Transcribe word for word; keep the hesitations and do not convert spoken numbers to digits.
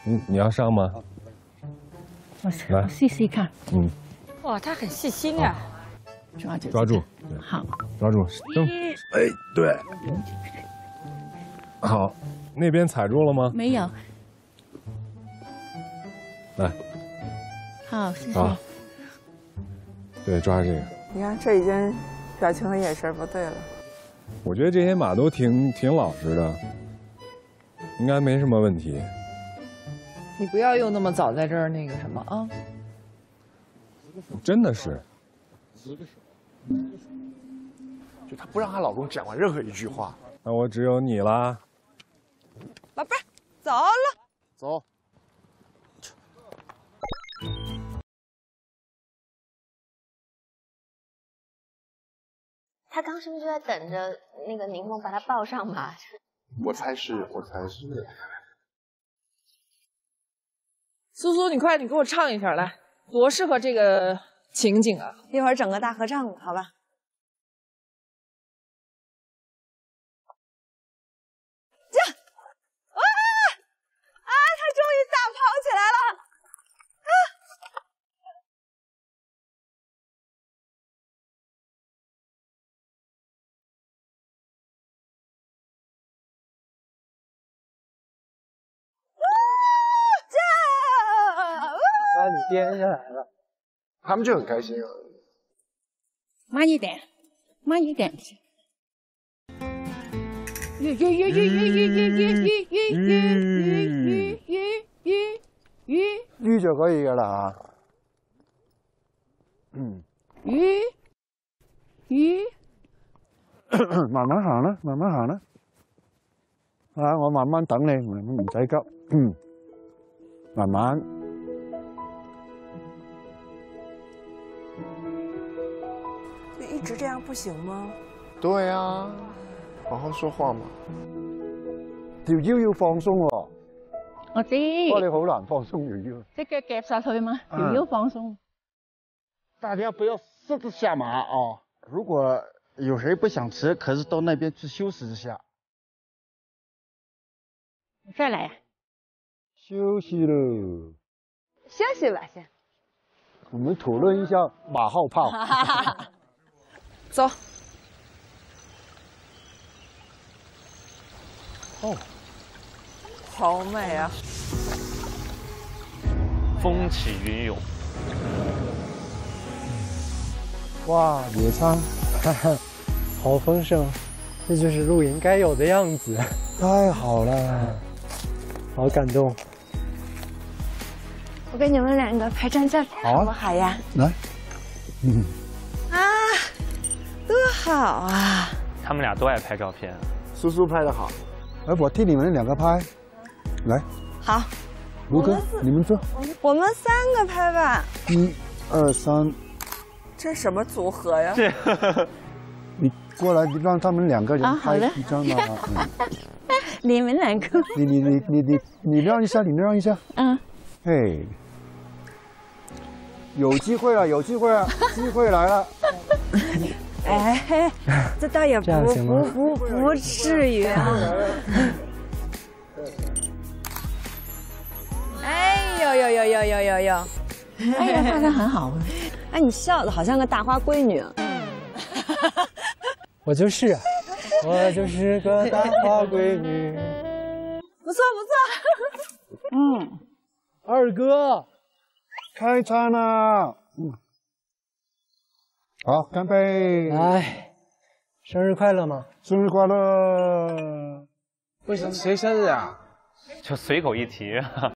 你你要上吗？ 我来试试看。 嗯。 哇，他很细心啊。 抓住。 抓住。 好。 抓住。蹬。哎，对。好，那边踩住了吗？ 没有。 来。 好，谢谢。 好。对，抓这个。 你看，这已经表情和眼神不对了。 我觉得这些马都挺挺老实的，应该没什么问题。 你不要又那么早在这儿那个什么啊！ 真的是。 就她不让她老公讲完任何一句话。 那我只有你啦。 宝贝儿，走了。 走。 他刚是不是就在等着那个柠檬把他抱上嘛？ 我猜是，我猜是。 苏苏，你快，你给我唱一下来，多适合这个情景啊！ 一会儿整个大合唱，好吧？这，啊啊！他终于大跑起来了！啊！ 把你颠下来了， 他们就很开心啊。 慢一点，慢一点。鱼鱼鱼鱼鱼鱼鱼鱼鱼鱼鱼鱼鱼鱼鱼就可以噶啦吓。嗯。 魚魚， 慢慢行啦，慢慢行啦。啊，我慢慢等你，唔唔使急。嗯，慢慢。 一直这样不行吗？ 对啊，好好说话嘛。 條腰要放鬆喎。 我知。 不過你好難放鬆條腰。 隻腳夾實佢嘛，條腰放鬆。 大家不要狮子下馬哦。如果有谁不想吃，可是到那边去休息一下。 再来。 休息了。 休息吧，先。 我们讨论一下马后炮。 走。 哦， 好美啊！ 风起云涌。 哇，野餐，哈哈，好丰盛，这就是露营该有的样子，太好了，好感动。 我给你们两个拍张照片， 好啊， 好不好呀？ 来，嗯。 啊，多好啊！ 他们俩都爱拍照片。 苏苏拍的好。 哎，我替你们两个拍，来。 好。 卢哥，你们做。 我们三个拍吧。 一、二、三。 这什么组合呀？ 这。 你过来，你让他们两个人拍一张嘛。 你们两个。 你你你你你你让一下，你让一下。 嗯。 嘿。有机会了，有机会了，机会来了。 哎，这倒也不不不不至于啊。哎呦呦呦呦呦呦呦！ 哎呀，画的很好。 哎，你笑的好像个大花闺女。 我就是，我就是个大花闺女。 不错不错。 嗯，二哥。开餐了，嗯，好，干杯！来，生日快乐吗？生日快乐！ 为什么谁生日啊？ 就随口一提。